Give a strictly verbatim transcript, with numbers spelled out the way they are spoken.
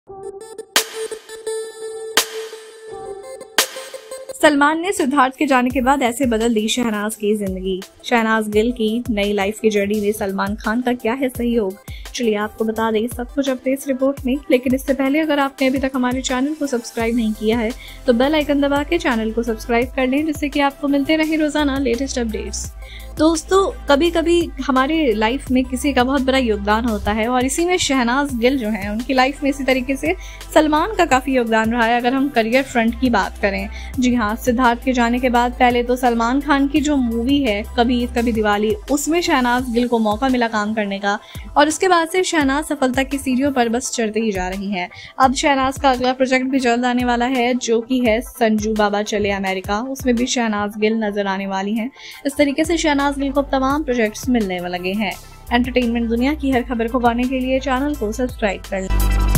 सलमान ने सिद्धार्थ के जाने के बाद ऐसे बदल दी शहनाज की जिंदगी। शहनाज गिल की नई लाइफ की जर्नी में सलमान खान का क्या है सहयोग, चलिए आपको बता दें सब कुछ अपने इस रिपोर्ट में। लेकिन इससे पहले अगर आपने अभी तक हमारे चैनल को सब्सक्राइब नहीं किया है तो बेल आइकन दबा के चैनल को सब्सक्राइब कर लें, जिससे कि आपको मिलते रहे रोजाना लेटेस्ट अपडेट्स। दोस्तों, कभी कभी हमारे लाइफ में किसी का बहुत बड़ा योगदान होता है और इसी में शहनाज गिल जो है उनकी लाइफ में इसी तरीके से सलमान का काफी योगदान रहा है। अगर हम करियर फ्रंट की बात करें, जी हाँ, सिद्धार्थ के जाने के बाद पहले तो सलमान खान की जो मूवी है कभी ईद कभी दिवाली, उसमें शहनाज गिल को मौका मिला काम करने का और उसके बाद से शहनाज सफलता की सीढ़ियों पर बस चढ़ते ही जा रही हैं। अब शहनाज का अगला प्रोजेक्ट भी जल्द आने वाला है, जो कि है संजू बाबा चले अमेरिका। उसमें भी शहनाज गिल नजर आने वाली हैं। इस तरीके से शहनाज गिल को तमाम प्रोजेक्ट्स मिलने लगे हैं। एंटरटेनमेंट दुनिया की हर खबर को पाने के लिए चैनल को सब्सक्राइब कर लें।